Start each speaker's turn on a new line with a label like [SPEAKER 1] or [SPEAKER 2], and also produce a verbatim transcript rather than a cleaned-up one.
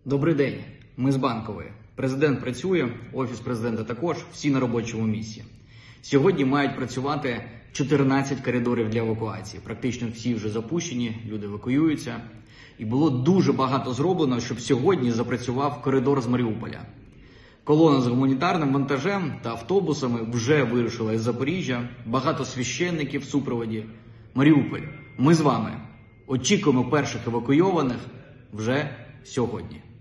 [SPEAKER 1] Добрий день, ми з Банкової. Президент працює, Офіс Президента також, всі на робочому місці. Сьогодні мають працювати чотирнадцять коридорів для евакуації. Практично всі вже запущені, люди евакуюються. І було дуже багато зроблено, щоб сьогодні запрацював коридор з Маріуполя. Колона з гуманітарним вантажем та автобусами вже вирушила із Запоріжжя. Багато священників в супроводі. Маріуполь, ми з вами очікуємо перших евакуйованих вже сьогодні.